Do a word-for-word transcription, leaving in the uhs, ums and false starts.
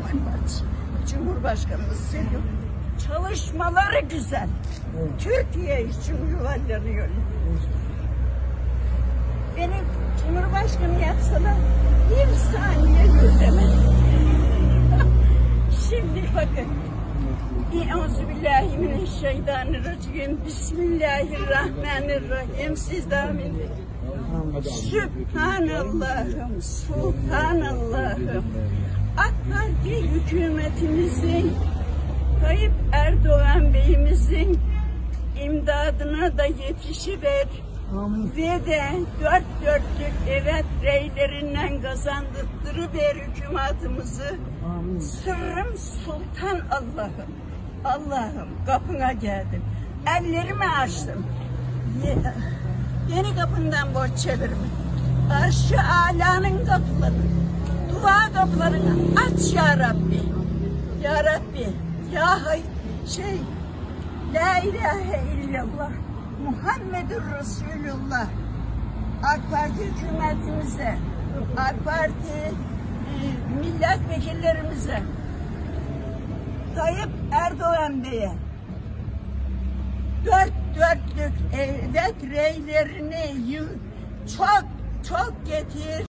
Muhammed Cumhurbaşkanımız seviyor. Çalışmaları güzel. Evet. Türkiye için yuvarlanıyor. Evet. Beni Cumhurbaşkanı yapsalar bir saniye yürütemem. Şimdi bakın. Euzubillahimineşşeytanirracim. Bismillahirrahmanirrahim. Siz de amin. Sübhanallahım, Subhanallahım. AK Parti hükümetimizin, Tayyip Erdoğan Bey'imizin imdadına da yetişiver ve de dört dörtlük evet reylerinden kazandırtırıver hükümetimizi. Sırrım Sultan Allah'ım, Allah'ım kapına geldim, ellerimi açtım. Yeni kapından boş çevirme. Arş-ı Ala'nın kapıları, dua kapılarını aç ya Rabbi. Ya Rabbi, ya hay, şey, La ilahe illallah, Muhammedur Resulullah. AK Parti hükümetimize, AK Parti e, milletvekillerimize, Tayyip Erdoğan Bey'e dört dörtlük evet reylerini çok çok getir.